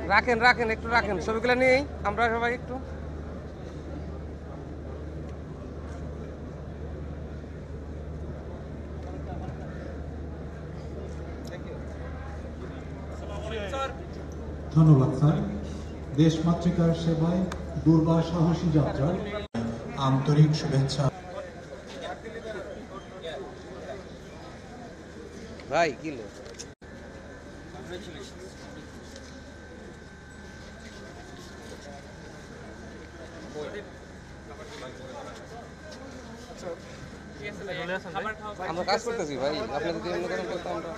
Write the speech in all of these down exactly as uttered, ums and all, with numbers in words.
রাখেন রাখেন একটু রাখেন, ছবিগুলো নিয়েই আমরা সবাই একটু। ধন্যবাদ স্যার। দেশ মাতৃকার সেবায় দুর্বার সাহসী যাত্রা আন্তরিক শুভেচ্ছা। ভাই কিলো আমরা কাজ করতেছি ভাই, আপনি যদি এমনি করেন তো আমরা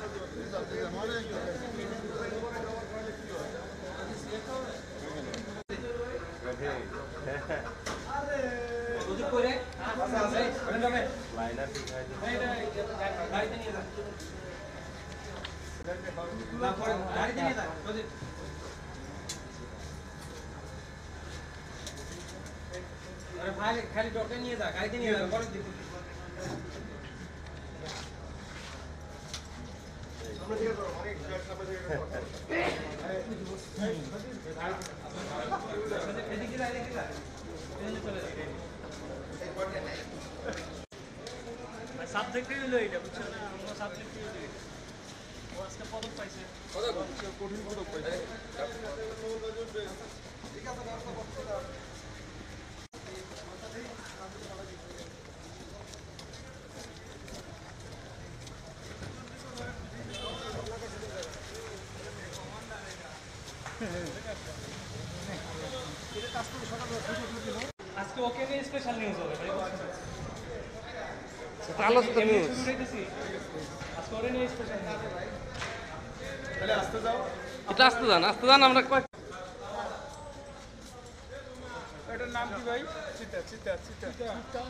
খালি ডক্টর নিয়ে যা, গাড়িতে নিয়ে যা। সাবজেক্টই হলো এইটা, বুঝছো না? আমরা সাবজেক্টই হলো এইটা। ও আজকে পদক পাইছে, কঠিন পদক পাইছে। আজকে ওকে নিয়ে স্পেশাল নিউজ হবে ভাই, আলোচিত নিউজ। আজকে ওরে নিয়ে স্পেশাল নিউজ। তাহলে আসতে যাও, এটা আসতে যান, আসতে যান। আমরা এটার নাম কি ভাই? চিতা চিতা চিতা